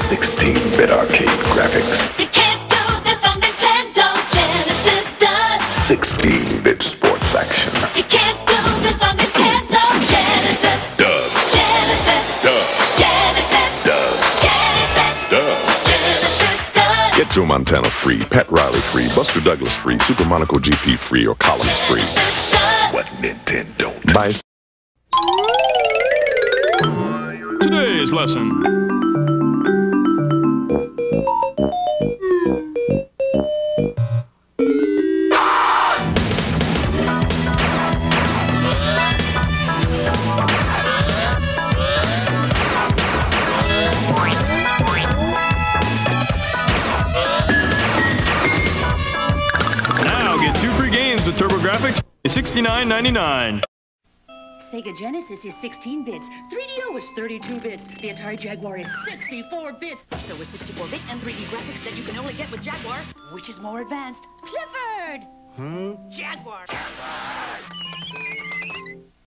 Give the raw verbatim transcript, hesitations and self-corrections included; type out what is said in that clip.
sixteen-bit arcade graphics. You can't do this on Nintendo. Genesis does. sixteen-bit sports action. You can't do this on Nintendo. Genesis Does. Genesis Does. Genesis Does. Genesis Does. Genesis does. Get Joe Montana free, Pat Riley free, Buster Douglas free, Super Monaco G P free, or Collins free. Genesis does. What Nintendo don't. Buy Today's lesson. Now get two free games with TurboGrafx for sixty-nine ninety-nine. Sega Genesis is sixteen bits, three D O is thirty-two bits, the Atari Jaguar is sixty-four bits. So with sixty-four bits and three D graphics that you can only get with Jaguar, which is more advanced? Clifford! Hmm? Jaguar. Jaguar.